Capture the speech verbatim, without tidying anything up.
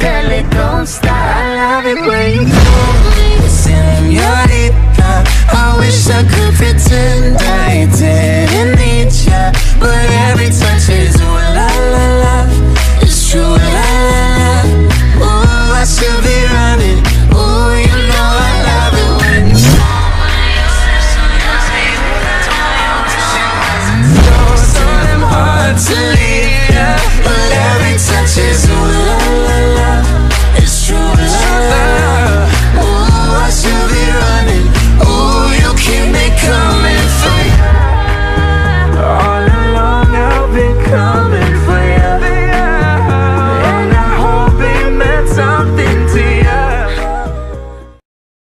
girl, it don't stop. I love it when you move.